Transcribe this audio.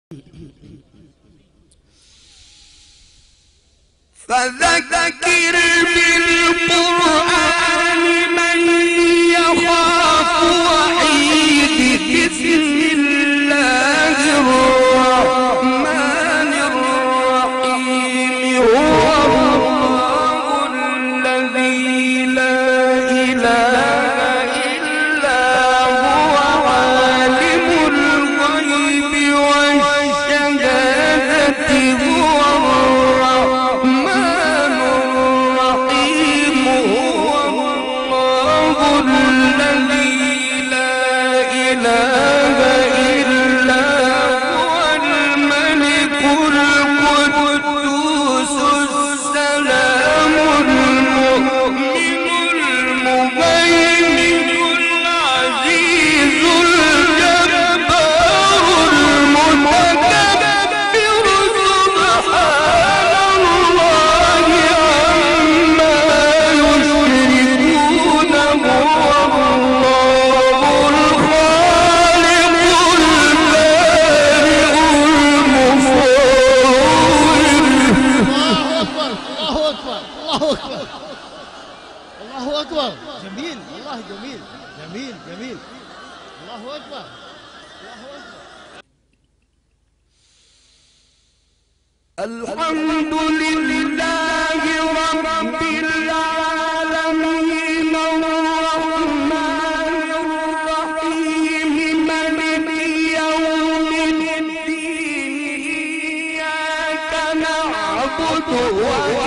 فذكر بالقرآن من يخاف وعيد. بسم الله الرحمن الرحيم. هو الله الذي لا إله إلا هو عالم الغيب والشهادة. هو الرحمن الرحيم. هو الله الذي لا إله إلا هو الملك القدوس السلام المؤمن المهيمن العزيز الجبار المتكبر. سبحان الله عما يشركون. هو الله الخالق البارئ المصور. الله أكبر الله أكبر الله أكبر. جميل والله، جميل جميل جميل. الله أكبر الله أكبر. الحمد لله رب العالمين الرحمن الرحيم مالك يوم الدين. إياك نعبد